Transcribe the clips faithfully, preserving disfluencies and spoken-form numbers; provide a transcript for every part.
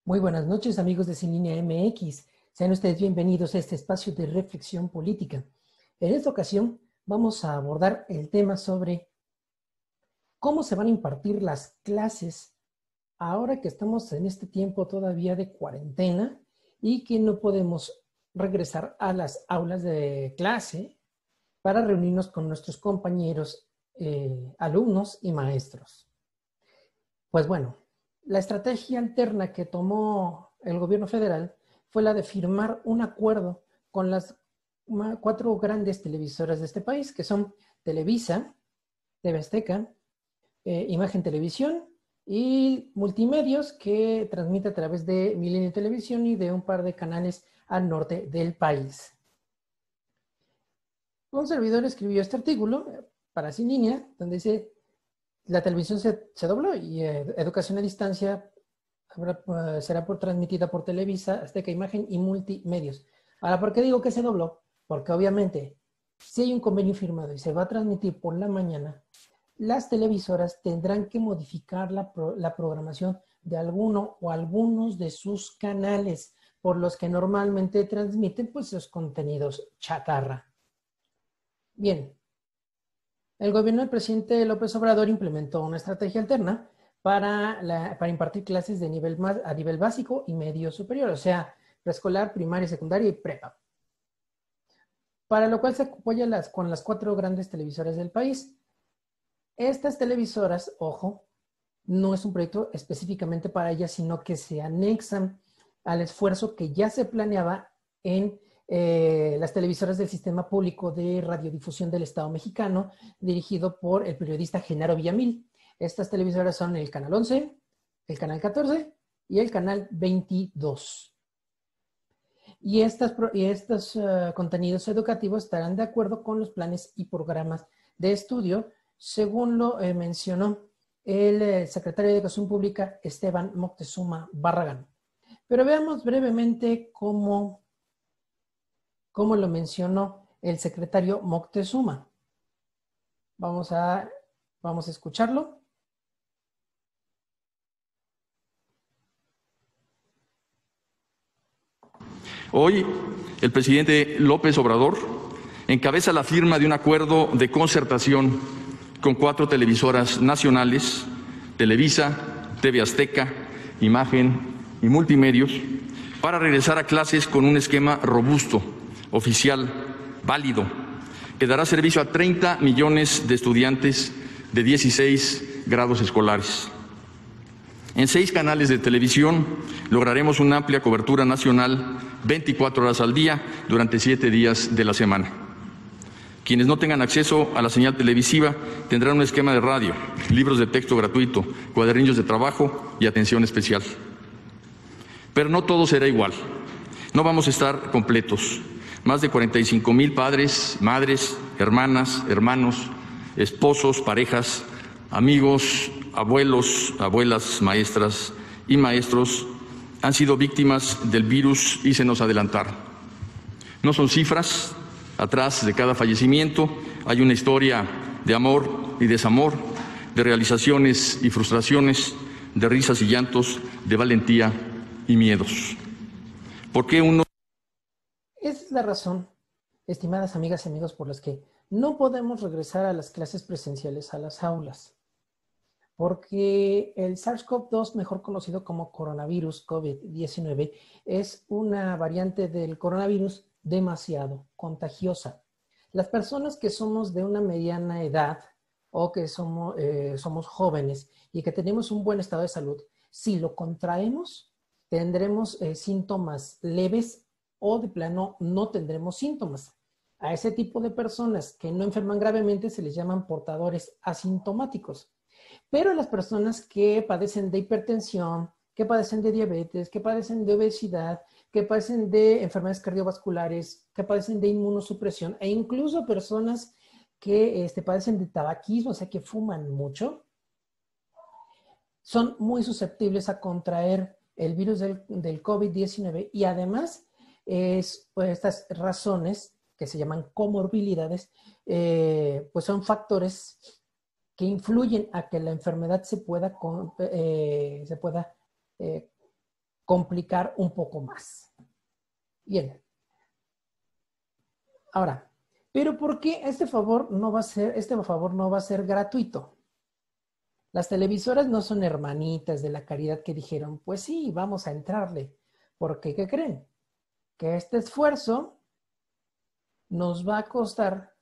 Muy buenas noches, amigos de Sin Línea M X. Sean ustedes bienvenidos a este espacio de reflexión política. En esta ocasión vamos a abordar el tema sobre cómo se van a impartir las clases ahora que estamos en este tiempo todavía de cuarentena y que no podemos regresar a las aulas de clase para reunirnos con nuestros compañeros, eh, alumnos y maestros. Pues bueno, la estrategia alterna que tomó el gobierno federal fue la de firmar un acuerdo con las cuatro grandes televisoras de este país, que son Televisa, T V Azteca, eh, Imagen Televisión y Multimedios, que transmite a través de Milenio Televisión y de un par de canales al norte del país. Un servidor escribió este artículo para Sin Línea, donde dice: la televisión se, se dobló y eh, educación a distancia habrá, uh, será por, transmitida por Televisa, Azteca Imagen y Multimedios. Ahora, ¿por qué digo que se dobló? Porque obviamente, si hay un convenio firmado y se va a transmitir por la mañana, las televisoras tendrán que modificar la, pro, la programación de alguno o algunos de sus canales por los que normalmente transmiten pues esos contenidos chatarra. Bien, el gobierno del presidente López Obrador implementó una estrategia alterna para, la, para impartir clases de nivel más, a nivel básico y medio superior, o sea, preescolar, primaria, secundaria y prepa. Para lo cual se apoya las, con las cuatro grandes televisoras del país. Estas televisoras, ojo, no es un proyecto específicamente para ellas, sino que se anexan al esfuerzo que ya se planeaba en eh, las televisoras del Sistema Público de Radiodifusión del Estado Mexicano, dirigido por el periodista Genaro Villamil. Estas televisoras son el Canal once, el Canal catorce y el Canal veintidós. Y, estas, y estos uh, contenidos educativos estarán de acuerdo con los planes y programas de estudio, según lo eh, mencionó el eh, secretario de Educación Pública, Esteban Moctezuma Barragán. Pero veamos brevemente cómo, cómo lo mencionó el secretario Moctezuma. Vamos a, vamos a escucharlo. Hoy, el presidente López Obrador encabeza la firma de un acuerdo de concertación con cuatro televisoras nacionales, Televisa, T V Azteca, Imagen y Multimedios, para regresar a clases con un esquema robusto, oficial, válido, que dará servicio a treinta millones de estudiantes de dieciséis grados escolares. En seis canales de televisión lograremos una amplia cobertura nacional veinticuatro horas al día durante siete días de la semana. Quienes no tengan acceso a la señal televisiva tendrán un esquema de radio, libros de texto gratuito, cuadernillos de trabajo y atención especial. Pero no todo será igual. No vamos a estar completos. Más de cuarenta y cinco mil padres, madres, hermanas, hermanos, esposos, parejas, amigos, abuelos, abuelas, maestras y maestros han sido víctimas del virus y se nos adelantaron. No son cifras, atrás de cada fallecimiento hay una historia de amor y desamor, de realizaciones y frustraciones, de risas y llantos, de valentía y miedos. ¿Por qué uno? Esa es la razón, estimadas amigas y amigos, por las que no podemos regresar a las clases presenciales a las aulas. Porque el SARS CoV dos, mejor conocido como coronavirus COVID diecinueve, es una variante del coronavirus demasiado contagiosa. Las personas que somos de una mediana edad o que somos, eh, somos jóvenes y que tenemos un buen estado de salud, si lo contraemos, tendremos eh, síntomas leves o de plano no tendremos síntomas. A ese tipo de personas que no enferman gravemente se les llaman portadores asintomáticos. Pero las personas que padecen de hipertensión, que padecen de diabetes, que padecen de obesidad, que padecen de enfermedades cardiovasculares, que padecen de inmunosupresión e incluso personas que este, padecen de tabaquismo, o sea, que fuman mucho, son muy susceptibles a contraer el virus del, del COVID diecinueve y además es, pues, estas razones que se llaman comorbilidades, eh, pues son factores que influyen a que la enfermedad se pueda, eh, se pueda eh, complicar un poco más. Bien. Ahora, ¿pero por qué este favor no va a ser, este favor no va a ser gratuito? Las televisoras no son hermanitas de la caridad que dijeron, pues sí, vamos a entrarle. Porque, ¿qué creen? Que este esfuerzo nos va a costar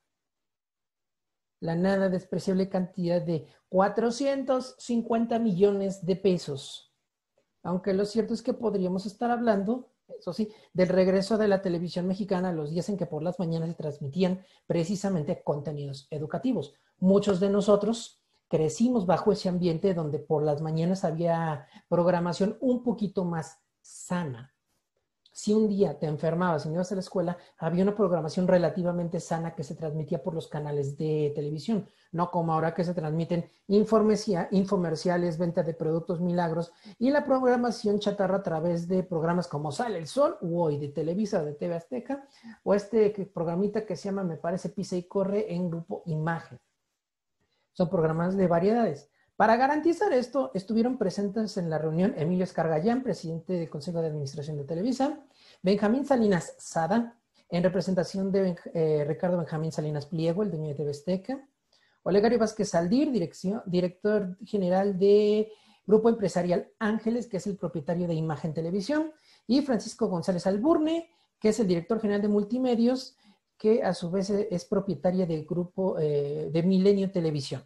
la nada despreciable cantidad de cuatrocientos cincuenta millones de pesos. Aunque lo cierto es que podríamos estar hablando, eso sí, del regreso de la televisión mexicana los días en que por las mañanas se transmitían precisamente contenidos educativos. Muchos de nosotros crecimos bajo ese ambiente donde por las mañanas había programación un poquito más sana. Si un día te enfermabas y no ibas a la escuela, había una programación relativamente sana que se transmitía por los canales de televisión, no como ahora que se transmiten infomerciales, venta de productos milagros y la programación chatarra a través de programas como Sale el Sol o Hoy de Televisa o de T V Azteca o este programita que se llama, me parece, Pisa y Corre en Grupo Imagen. Son programas de variedades. Para garantizar esto, estuvieron presentes en la reunión Emilio Escargallán, presidente del Consejo de Administración de Televisa, Benjamín Salinas Sada, en representación de eh, Ricardo Benjamín Salinas Pliego, el dueño de T V Azteca, Olegario Vázquez Aldir, dirección, director general de Grupo Empresarial Ángeles, que es el propietario de Imagen Televisión, y Francisco González Alburne, que es el director general de Multimedios, que a su vez es propietaria del grupo eh, de Milenio Televisión.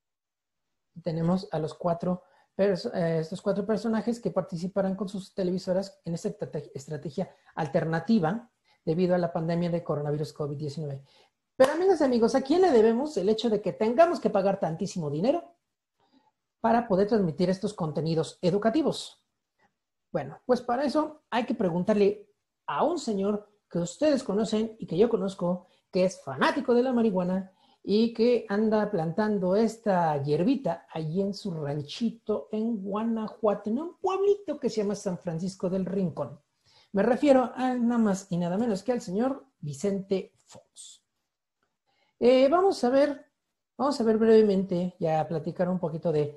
Tenemos a los cuatro, eh, estos cuatro personajes que participarán con sus televisoras en esta estrategia alternativa debido a la pandemia de coronavirus COVID diecinueve. Pero amigas y amigos, ¿a quién le debemos el hecho de que tengamos que pagar tantísimo dinero para poder transmitir estos contenidos educativos? Bueno, pues para eso hay que preguntarle a un señor que ustedes conocen y que yo conozco, que es fanático de la marihuana y que anda plantando esta hierbita allí en su ranchito en Guanajuato, en un pueblito que se llama San Francisco del Rincón. Me refiero a nada más y nada menos que al señor Vicente Fox. Eh, vamos a ver, vamos a ver brevemente, ya platicar un poquito de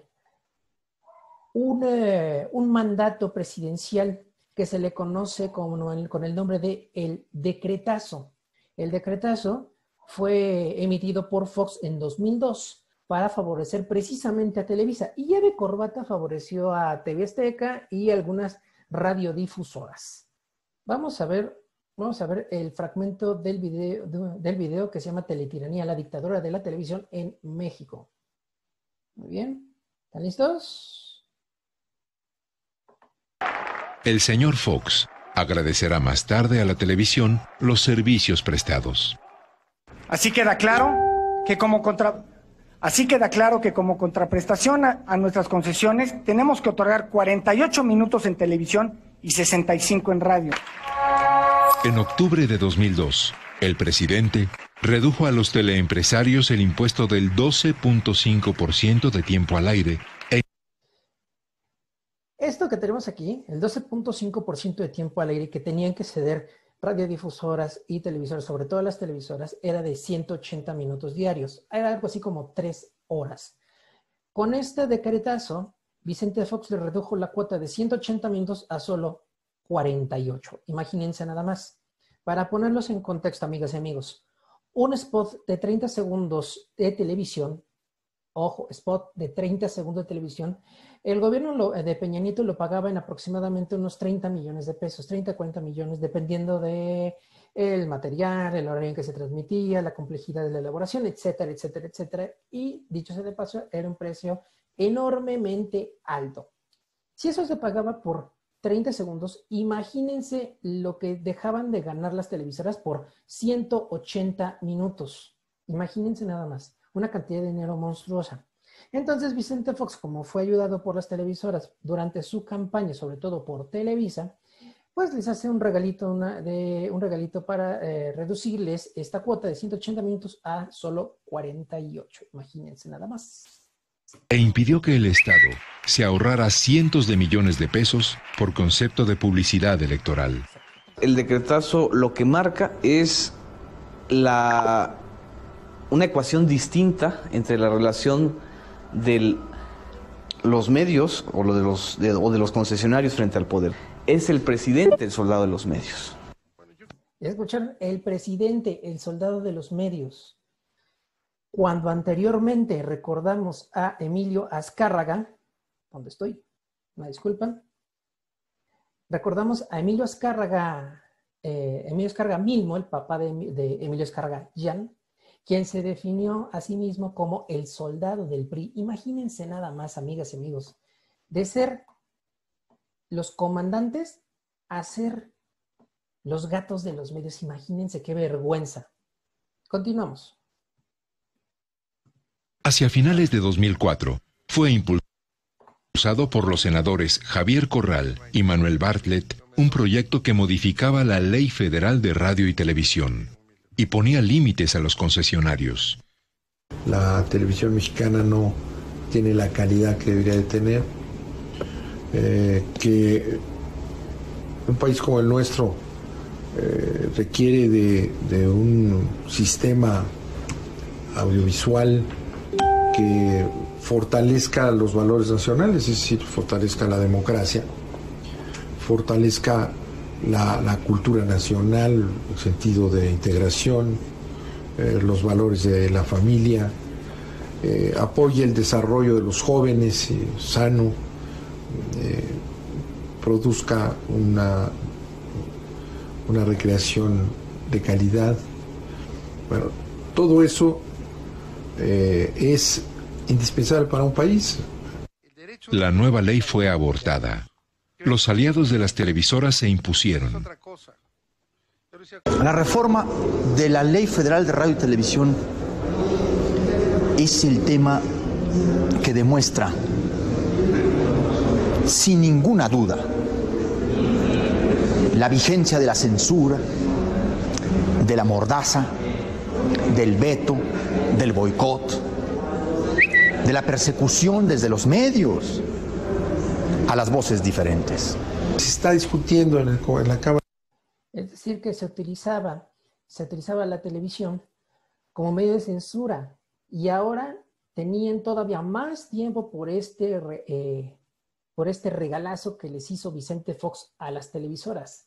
un, eh, un mandato presidencial que se le conoce como el, con el nombre de el decretazo. El decretazo fue emitido por Fox en dos mil dos para favorecer precisamente a Televisa. Y ya de corbata favoreció a T V Azteca y algunas radiodifusoras. Vamos a ver, vamos a ver el fragmento del video, del video que se llama Teletiranía, la dictadura de la televisión en México. Muy bien, ¿están listos? El señor Fox agradecerá más tarde a la televisión los servicios prestados. Así queda claro que como contra... Así queda claro que como contraprestación a, a nuestras concesiones tenemos que otorgar cuarenta y ocho minutos en televisión y sesenta y cinco en radio. En octubre de dos mil dos, el presidente redujo a los teleempresarios el impuesto del doce punto cinco por ciento de tiempo al aire. E... Esto que tenemos aquí, el doce punto cinco por ciento de tiempo al aire que tenían que ceder radiodifusoras y televisoras, sobre todo las televisoras, era de ciento ochenta minutos diarios. Era algo así como tres horas. Con este decretazo, Vicente Fox le redujo la cuota de ciento ochenta minutos a solo cuarenta y ocho. Imagínense nada más. Para ponerlos en contexto, amigas y amigos, un spot de treinta segundos de televisión, ojo, spot de treinta segundos de televisión, el gobierno de Peña Nieto lo pagaba en aproximadamente unos treinta millones de pesos, treinta, cuarenta millones, dependiendo de el material, el horario en que se transmitía, la complejidad de la elaboración, etcétera, etcétera, etcétera. Y dicho sea de paso, era un precio enormemente alto. Si eso se pagaba por treinta segundos, imagínense lo que dejaban de ganar las televisoras por ciento ochenta minutos. Imagínense nada más, una cantidad de dinero monstruosa. Entonces Vicente Fox, como fue ayudado por las televisoras durante su campaña, sobre todo por Televisa, pues les hace un regalito, una, de, un regalito para eh, reducirles esta cuota de ciento ochenta minutos a solo cuarenta y ocho. Imagínense nada más. E impidió que el Estado se ahorrara cientos de millones de pesos por concepto de publicidad electoral. El decretazo lo que marca es la, una ecuación distinta entre la relación de los medios o, lo de los, de, o de los concesionarios frente al poder. es el presidente el soldado de los medios. ¿Escucharon? El presidente, el soldado de los medios. Cuando anteriormente recordamos a Emilio Azcárraga, ¿dónde estoy? Una disculpa. Recordamos a Emilio Azcárraga, eh, Emilio Azcárraga Milmo, el papá de, de Emilio Azcárraga Jan, quien se definió a sí mismo como el soldado del P R I. Imagínense nada más, amigas y amigos, de ser los comandantes a ser los gatos de los medios. Imagínense qué vergüenza. Continuamos. Hacia finales de dos mil cuatro, fue impulsado por los senadores Javier Corral y Manuel Bartlett un proyecto que modificaba la Ley Federal de Radio y Televisión y ponía límites a los concesionarios. La televisión mexicana no tiene la calidad que debería de tener, eh, que un país como el nuestro eh, requiere de, de un sistema audiovisual que fortalezca los valores nacionales, es decir, fortalezca la democracia, fortalezca la, la cultura nacional, el sentido de integración, eh, los valores de la familia, eh, apoye el desarrollo de los jóvenes, eh, sano, eh, produzca una, una recreación de calidad. Bueno, todo eso Eh, es indispensable para un país. La nueva ley fue abortada. Los aliados de las televisoras se impusieron. La reforma de la Ley Federal de Radio y Televisión es el tema que demuestra, sin ninguna duda, la vigencia de la censura, de la mordaza, del veto, del boicot, de la persecución desde los medios a las voces diferentes. Se está discutiendo en, el, en la Cámara. Es decir, que se utilizaba, se utilizaba la televisión como medio de censura y ahora tenían todavía más tiempo por este, eh, por este regalazo que les hizo Vicente Fox a las televisoras.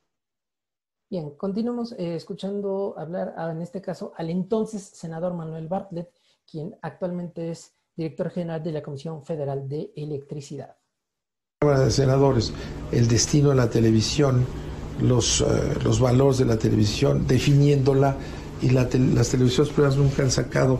Bien, continuamos eh, escuchando hablar, a, en este caso, al entonces senador Manuel Bartlett, quien actualmente es director general de la Comisión Federal de Electricidad. Cámara de Senadores, el destino de la televisión, los, uh, los valores de la televisión, definiéndola, y la te las televisiones privadas nunca han sacado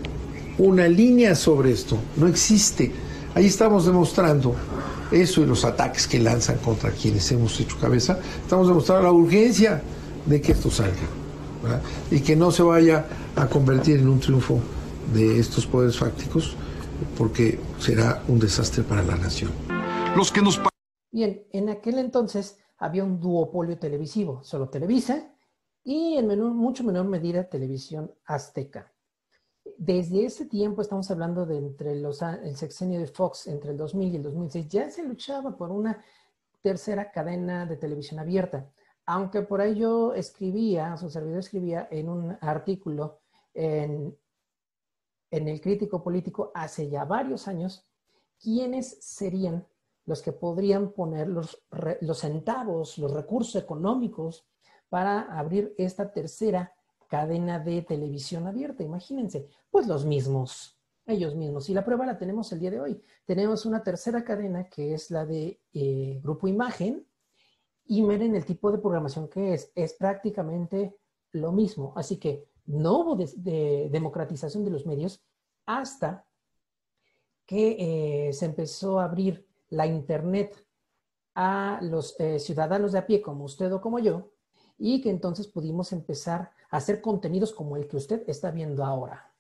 una línea sobre esto. No existe. Ahí estamos demostrando eso y los ataques que lanzan contra quienes hemos hecho cabeza. Estamos demostrando la urgencia de que esto salga, ¿verdad? Y que no se vaya a convertir en un triunfo de estos poderes fácticos, porque será un desastre para la nación. Los que nos... Bien, en aquel entonces había un duopolio televisivo, solo Televisa y en menor, mucho menor medida Televisión Azteca. Desde ese tiempo, estamos hablando de entre los, el sexenio de Fox, entre el dos mil y el dos mil seis, ya se luchaba por una tercera cadena de televisión abierta. Aunque por ahí yo escribía, su servidor escribía en un artículo en, en El Crítico Político hace ya varios años, quiénes serían los que podrían poner los, los centavos, los recursos económicos para abrir esta tercera cadena de televisión abierta. Imagínense, pues los mismos, ellos mismos. Y la prueba la tenemos el día de hoy. Tenemos una tercera cadena que es la de eh, Grupo Imagen, y miren el tipo de programación que es. Es prácticamente lo mismo. Así que no hubo de, de democratización de los medios hasta que eh, se empezó a abrir la internet a los eh, ciudadanos de a pie como usted o como yo, y que entonces pudimos empezar a hacer contenidos como el que usted está viendo ahora.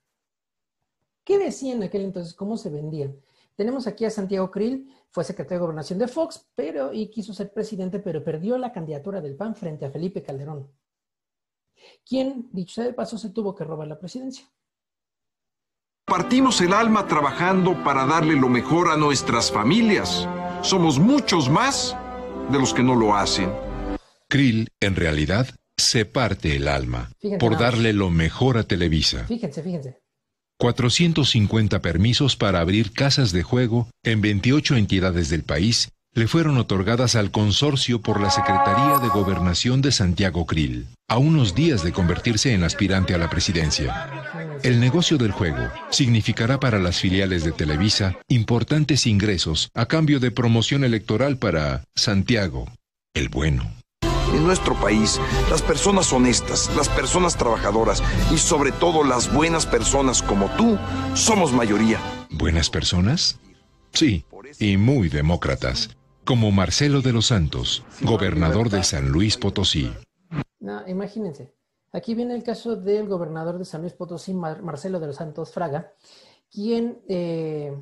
¿Qué decían en aquel entonces? ¿Cómo se vendían? Tenemos aquí a Santiago Krill, fue secretario de Gobernación de Fox, pero y quiso ser presidente, pero perdió la candidatura del P A N frente a Felipe Calderón, quien, dicho sea de paso, se tuvo que robar la presidencia. Partimos el alma trabajando para darle lo mejor a nuestras familias. Somos muchos más de los que no lo hacen. Krill, en realidad, se parte el alma Fíjense por nada más. darle lo mejor a Televisa. Fíjense, fíjense. cuatrocientos cincuenta permisos para abrir casas de juego en veintiocho entidades del país le fueron otorgadas al consorcio por la Secretaría de Gobernación de Santiago Krill, a unos días de convertirse en aspirante a la presidencia. El negocio del juego significará para las filiales de Televisa importantes ingresos a cambio de promoción electoral para Santiago, el bueno. En nuestro país, las personas honestas, las personas trabajadoras y sobre todo las buenas personas como tú, somos mayoría. ¿Buenas personas? Sí, y muy demócratas, como Marcelo de los Santos, gobernador de San Luis Potosí. No, imagínense. Aquí viene el caso del gobernador de San Luis Potosí, Mar Marcelo de los Santos Fraga, quien eh,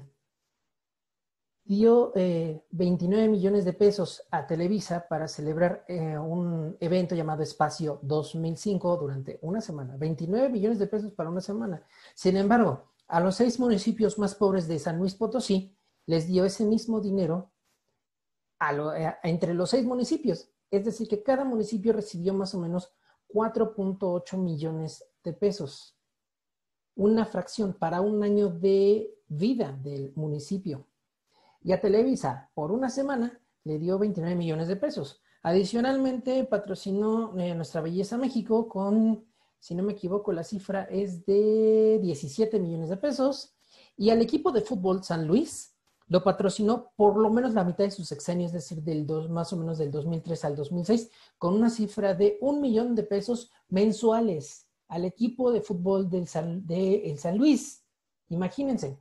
dio eh, veintinueve millones de pesos a Televisa para celebrar eh, un evento llamado Espacio dos mil cinco durante una semana. veintinueve millones de pesos para una semana. Sin embargo, a los seis municipios más pobres de San Luis Potosí les dio ese mismo dinero a lo, a, entre los seis municipios. Es decir, que cada municipio recibió más o menos cuatro punto ocho millones de pesos. Una fracción para un año de vida del municipio. Y a Televisa, por una semana, le dio veintinueve millones de pesos. Adicionalmente, patrocinó eh, Nuestra Belleza México con, si no me equivoco, la cifra es de diecisiete millones de pesos. Y al equipo de fútbol San Luis lo patrocinó por lo menos la mitad de su sexenio, es decir, del dos, más o menos del dos mil tres al dos mil seis, con una cifra de un millón de pesos mensuales al equipo de fútbol del San, de el San Luis. Imagínense.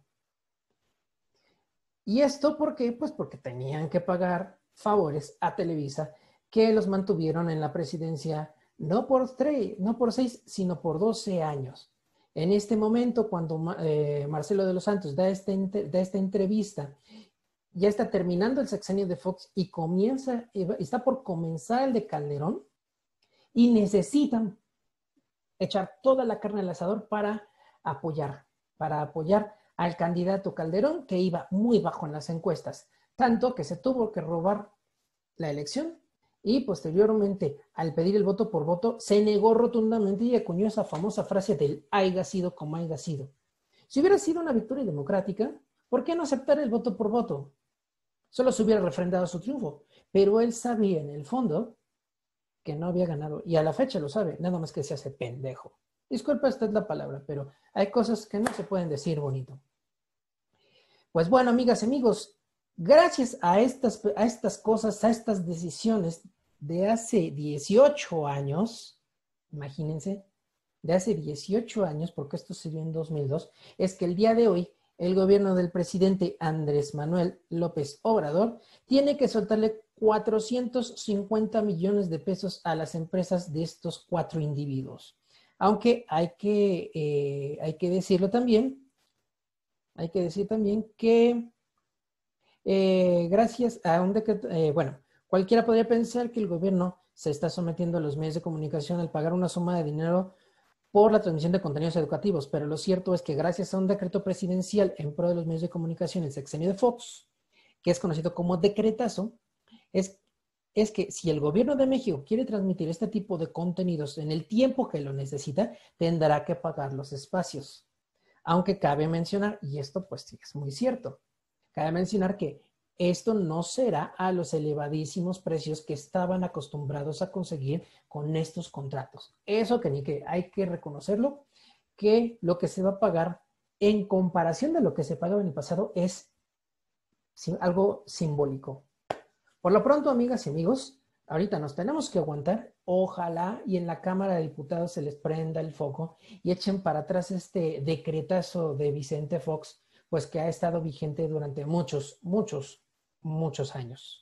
¿Y esto por qué? Pues porque tenían que pagar favores a Televisa que los mantuvieron en la presidencia no por, tres, no por seis, sino por doce años. En este momento, cuando eh, Marcelo de los Santos da, este, da esta entrevista, ya está terminando el sexenio de Fox y comienza, está por comenzar el de Calderón y necesitan echar toda la carne al asador para apoyar, para apoyar al candidato Calderón, que iba muy bajo en las encuestas, tanto que se tuvo que robar la elección y posteriormente, al pedir el voto por voto, se negó rotundamente y acuñó esa famosa frase del haiga sido como haiga sido. Si hubiera sido una victoria democrática, ¿por qué no aceptar el voto por voto? Solo se hubiera refrendado su triunfo, pero él sabía en el fondo que no había ganado, y a la fecha lo sabe, nada más que se hace pendejo. Disculpa, esta es la palabra, pero hay cosas que no se pueden decir bonito. Pues bueno, amigas y amigos, gracias a estas, a estas cosas, a estas decisiones de hace dieciocho años, imagínense, de hace dieciocho años, porque esto se dio en dos mil dos, es que el día de hoy el gobierno del presidente Andrés Manuel López Obrador tiene que soltarle cuatrocientos cincuenta millones de pesos a las empresas de estos cuatro individuos. Aunque hay que, eh, hay que decirlo también, hay que decir también que eh, gracias a un decreto, eh, bueno, cualquiera podría pensar que el gobierno se está sometiendo a los medios de comunicación al pagar una suma de dinero por la transmisión de contenidos educativos, pero lo cierto es que gracias a un decreto presidencial en pro de los medios de comunicación, el sexenio de Fox, que es conocido como decretazo, es, es que si el gobierno de México quiere transmitir este tipo de contenidos en el tiempo que lo necesita, tendrá que pagar los espacios. Aunque cabe mencionar, y esto pues sí es muy cierto, cabe mencionar que esto no será a los elevadísimos precios que estaban acostumbrados a conseguir con estos contratos. Eso que ni que hay que reconocerlo, que lo que se va a pagar en comparación de lo que se pagaba en el pasado es algo simbólico. Por lo pronto, amigas y amigos, ahorita nos tenemos que aguantar. Ojalá y en la Cámara de Diputados se les prenda el foco y echen para atrás este decretazo de Vicente Fox, pues que ha estado vigente durante muchos, muchos, muchos años.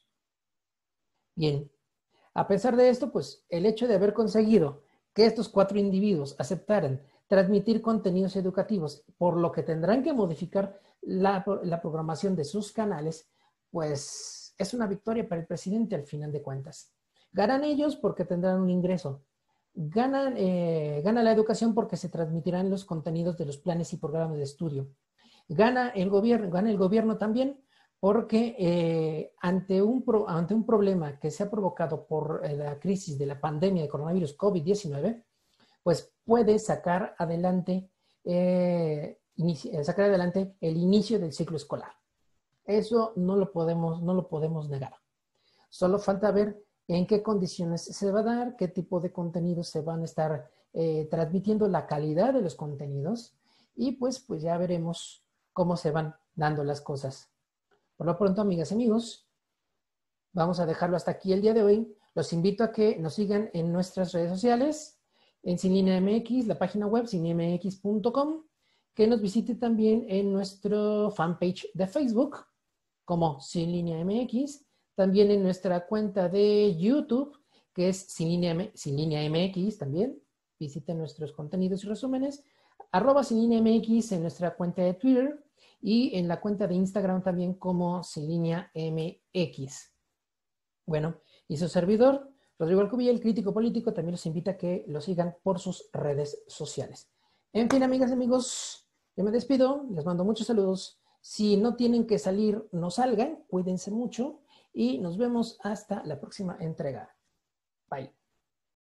Bien, a pesar de esto, pues el hecho de haber conseguido que estos cuatro individuos aceptaran transmitir contenidos educativos, por lo que tendrán que modificar la, la programación de sus canales, pues es una victoria para el presidente al final de cuentas. Ganan ellos porque tendrán un ingreso. Ganan, eh, gana la educación porque se transmitirán los contenidos de los planes y programas de estudio. Gana el gobierno, gana el gobierno también porque eh, ante, un pro, ante un problema que se ha provocado por eh, la crisis de la pandemia de coronavirus COVID diecinueve, pues puede sacar adelante, eh, inici- sacar adelante el inicio del ciclo escolar. Eso no lo podemos, no lo podemos negar. Solo falta ver en qué condiciones se va a dar, qué tipo de contenidos se van a estar eh, transmitiendo, la calidad de los contenidos, y pues, pues ya veremos cómo se van dando las cosas. Por lo pronto, amigas y amigos, vamos a dejarlo hasta aquí el día de hoy. Los invito a que nos sigan en nuestras redes sociales, en Sin Línea M X, la página web sin m x punto com, que nos visite también en nuestro fanpage de Facebook, como Sin Línea M X, también en nuestra cuenta de YouTube, que es Sin Línea, Sin Línea M X también. Visiten nuestros contenidos y resúmenes. Arroba Sin Línea M X en nuestra cuenta de Twitter y en la cuenta de Instagram también como Sin Línea M X. Bueno, y su servidor, Rodrigo Alcubilla, el crítico político, también los invita a que lo sigan por sus redes sociales. En fin, amigas y amigos, yo me despido, les mando muchos saludos. Si no tienen que salir, no salgan, cuídense mucho y nos vemos hasta la próxima entrega. Bye.